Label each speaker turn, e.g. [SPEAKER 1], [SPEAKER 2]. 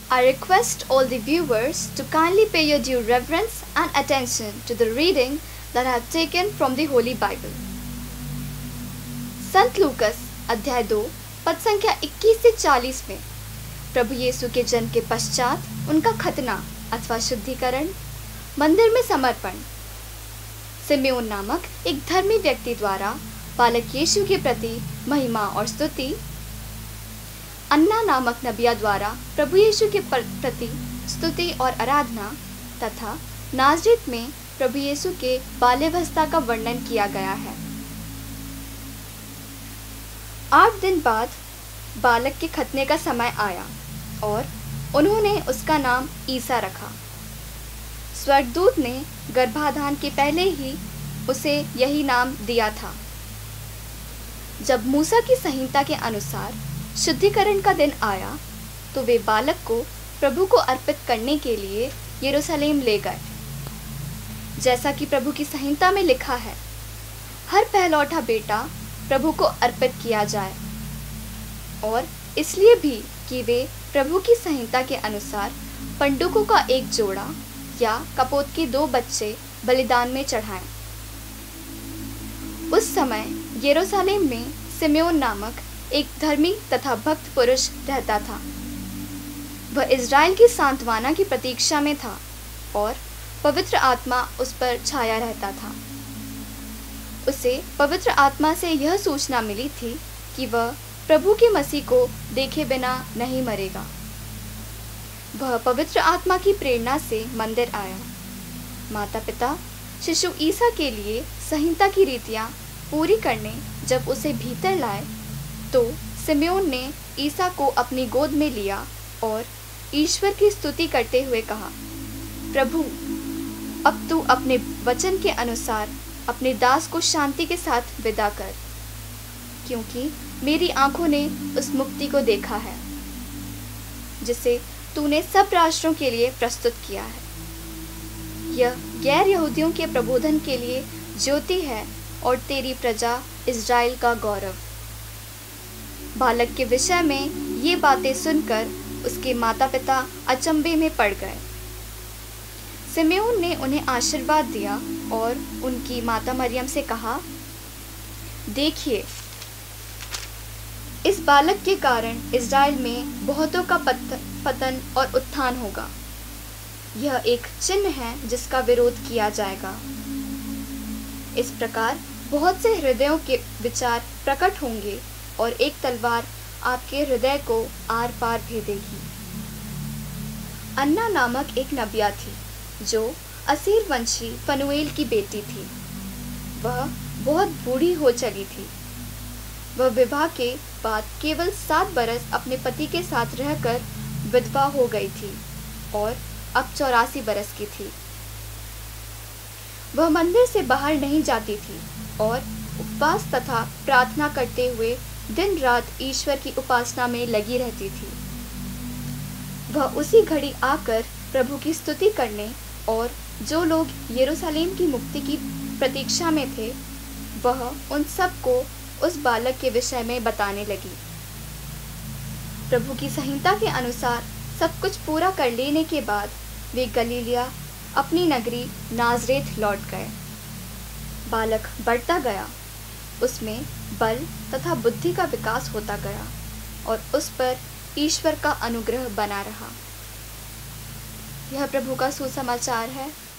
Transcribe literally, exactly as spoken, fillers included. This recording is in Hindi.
[SPEAKER 1] I request all the viewers to kindly pay your due reverence and attention to the reading that I have taken from the Holy Bible. संत लूकस अध्याय दो पद संख्या इक्कीस से चालीस में प्रभु यीशु के जन्म के पश्चात उनका खतना अथवा शुद्धिकरण, मंदिर में समर्पण, सिम्योन नामक एक धर्मी व्यक्ति द्वारा बालक यीशु के प्रति महिमा और स्तुति, अन्ना नामक नबिया द्वारा प्रभु यीशु के प्रति स्तुति और आराधना तथा नाज़रेत में प्रभु यीशु के बाल्यावस्था का वर्णन किया गया है। आठ दिन बाद बालक के खतने का समय आया और उन्होंने उसका नाम ईसा रखा। स्वर्गदूत ने गर्भाधान के पहले ही उसे यही नाम दिया था। जब मूसा की संहिता के अनुसार शुद्धिकरण का दिन आया तो वे बालक को प्रभु को अर्पित करने के लिए यरूशलेम ले गए। जैसा कि प्रभु की संहिता में लिखा है, हर पहलौठा बेटा प्रभु को अर्पित किया जाए, और इसलिए भी कि वे प्रभु की संहिता के अनुसार पंडुकों का एक जोड़ा या कपोत के दो बच्चे बलिदान में चढ़ाएं। उस समय यरूशलेम में सिम्योन नामक एक धर्मी तथा भक्त पुरुष रहता था। वह इज़राइल की सांत्वना की प्रतीक्षा में था और पवित्र आत्मा उस पर छाया रहता था। उसे पवित्र आत्मा से यह सूचना मिली थी कि वह प्रभु के मसीह को देखे बिना नहीं मरेगा। वह पवित्र आत्मा की प्रेरणा से मंदिर आया। माता पिता शिशु ईसा के लिए संहिता की रीतियां पूरी करने जब उसे भीतर लाए तो सिम्योन ने ईसा को अपनी गोद में लिया और ईश्वर की स्तुति करते हुए कहा, प्रभु, अब तू अपने वचन के अनुसार अपने दास को शांति के साथ विदा कर, क्योंकि मेरी आंखों ने उस मुक्ति को देखा है जिसे तूने सब राष्ट्रों के लिए प्रस्तुत किया है। यह गैर यहूदियों के प्रबोधन के लिए ज्योति है और तेरी प्रजा इज़राइल का गौरव। बालक के विषय में ये बातें सुनकर उसके माता पिता अचंभे में पड़ गए। सिम्योन ने उन्हें आशीर्वाद दिया और उनकी माता मरियम से कहा, देखिए, इस बालक के कारण इज़राइल में बहुतों का पतन और उत्थान होगा। यह एक चिन्ह है जिसका विरोध किया जाएगा। इस प्रकार बहुत से हृदयों के विचार प्रकट होंगे और एक तलवार आपके हृदय को आर पार भेदेगी। अन्ना नामक एक नबिया थी जो असीर वंशी फनुएल की बेटी थी। वह बहुत बूढ़ी हो चली थी। वह विवाह के बाद केवल सात बरस अपने पति के साथ रहकर विधवा हो गई थी और अब चौरासी बरस की थी। वह मंदिर से बाहर नहीं जाती थी और उपवास तथा प्रार्थना करते हुए दिन रात ईश्वर की उपासना में लगी रहती थी। वह उसी घड़ी आकर प्रभु की स्तुति करने और जो लोग यरूशलेम की मुक्ति की प्रतीक्षा में थे, वह उन सब को उस बालक के विषय में बताने लगी। प्रभु की संहिता के अनुसार सब कुछ पूरा कर लेने के बाद वे गलीलिया अपनी नगरी नाज़रेत लौट गए। बालक बढ़ता गया, उसमें बल तथा बुद्धि का विकास होता गया और उस पर ईश्वर का अनुग्रह बना रहा। यह प्रभु का सुसमाचार है।